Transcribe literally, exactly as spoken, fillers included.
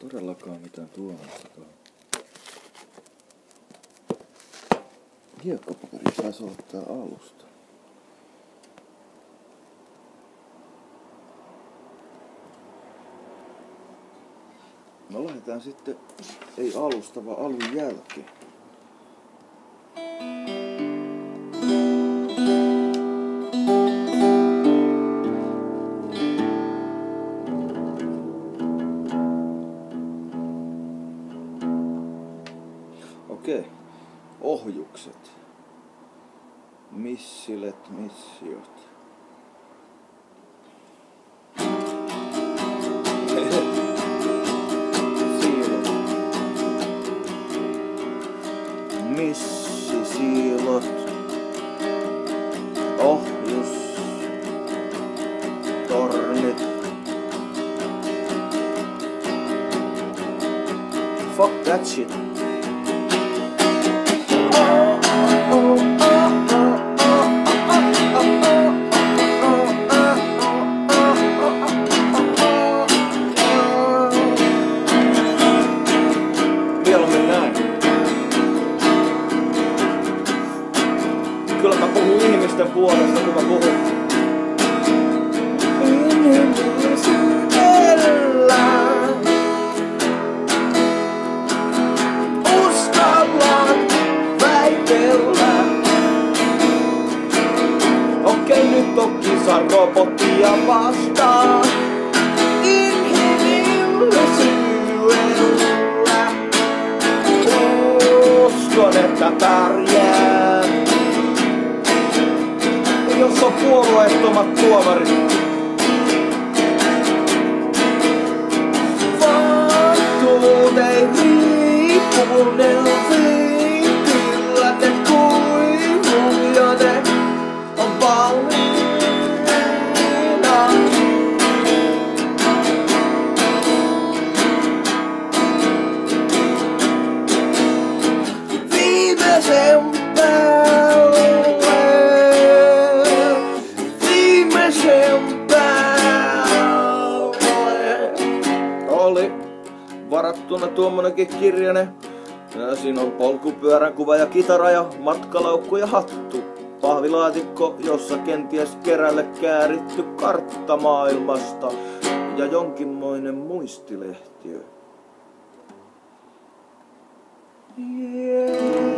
todellakaan mitään tuomattakaan. Hiekkapaperi saisi olla tää alusta. No lähdetään sitten, ei alusta, vaan alun jälkeen. Okei, ohjukset. Missilet, missiot. Missisiilot, ohjus, tornit. Fuck that shit. Mieluummin näin. Kyllä mä puhun ihmisten puolesta, kun mä puhun. Inhimillisyydellä uskallan väitellä. Okei, nyt on kisa robottia vastaan. Inhimillisyydellä uskon, että pärjää. Jos on puolueettomat tuomarit. Faktuut ei riippu, ne on viipillä, ne kuivuu ja ne on valmiina. Viimeisen päälle. Oli varattuna tuommoinenkin kirjanen. Siinä on polkupyörän kuva ja kitara ja matkalaukku ja hattu. Pahvilaatikko, jossa kenties kerälle kääritty kartta maailmasta. Ja jonkinmoinen muistilehtiö. Yeah.